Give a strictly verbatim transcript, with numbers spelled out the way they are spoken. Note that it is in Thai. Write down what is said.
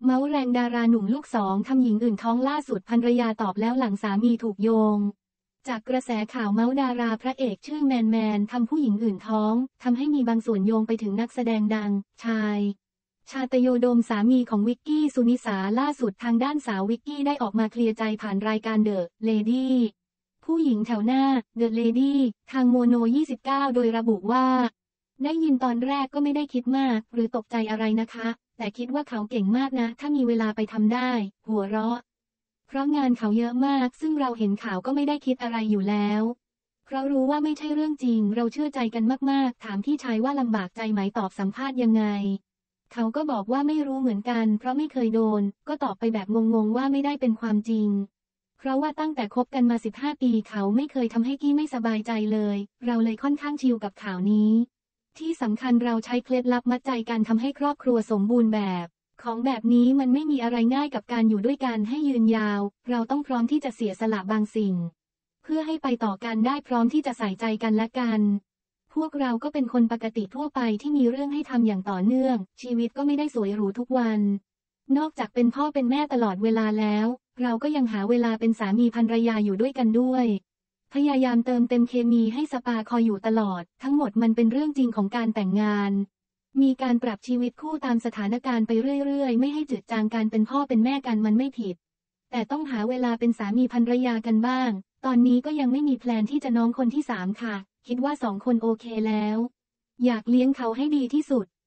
เมาส์แรงดาราหนุ่มลูกสองทำหญิงอื่นท้องล่าสุดภรรยาตอบแล้วหลังสามีถูกโยงจากกระแสข่าวเมาส์ดาราพระเอกชื่อแมนแมนทำผู้หญิงอื่นท้องทำให้มีบางส่วนโยงไปถึงนักแสดงดังชายชาตโยโดมสามีของวิกกี้สุนิสาล่าสุดทางด้านสาววิกกี้ได้ออกมาเคลียร์ใจผ่านรายการเดอะเลดี้ผู้หญิงแถวหน้าเดอะเลดี้ทางโมโนยี่สิบเก้าโดยระบุว่าได้ยินตอนแรกก็ไม่ได้คิดมากหรือตกใจอะไรนะคะแต่คิดว่าเขาเก่งมากนะถ้ามีเวลาไปทำได้หัวเราะเพราะงานเขาเยอะมากซึ่งเราเห็นข่าวก็ไม่ได้คิดอะไรอยู่แล้วเพราะรู้ว่าไม่ใช่เรื่องจริงเราเชื่อใจกันมากๆถามพี่ชายว่าลำบากใจไหมตอบสัมภาษณ์ยังไงเขาก็บอกว่าไม่รู้เหมือนกันเพราะไม่เคยโดนก็ตอบไปแบบงงๆว่าไม่ได้เป็นความจริงเพราะว่าตั้งแต่คบกันมาสิบห้าปีเขาไม่เคยทำให้กี้ไม่สบายใจเลยเราเลยค่อนข้างชิลกับข่าวนี้ที่สำคัญเราใช้เคล็ดลับมัดใจกันทำให้ครอบครัวสมบูรณ์แบบของแบบนี้มันไม่มีอะไรง่ายกับการอยู่ด้วยกันให้ยืนยาวเราต้องพร้อมที่จะเสียสละบางสิ่งเพื่อให้ไปต่อกันได้พร้อมที่จะใส่ใจกันและกันพวกเราก็เป็นคนปกติทั่วไปที่มีเรื่องให้ทำอย่างต่อเนื่องชีวิตก็ไม่ได้สวยหรูทุกวันนอกจากเป็นพ่อเป็นแม่ตลอดเวลาแล้วเราก็ยังหาเวลาเป็นสามีภรรยาอยู่ด้วยกันด้วยพยายามเติมเต็มเคมีให้สปาคอยอยู่ตลอดทั้งหมดมันเป็นเรื่องจริงของการแต่งงานมีการปรับชีวิตคู่ตามสถานการณ์ไปเรื่อยๆไม่ให้จืดจางการเป็นพ่อเป็นแม่กันมันไม่ผิดแต่ต้องหาเวลาเป็นสามีภรรยากันบ้างตอนนี้ก็ยังไม่มีแพลนที่จะน้องคนที่สามค่ะคิดว่าสองคนโอเคแล้วอยากเลี้ยงเขาให้ดีที่สุด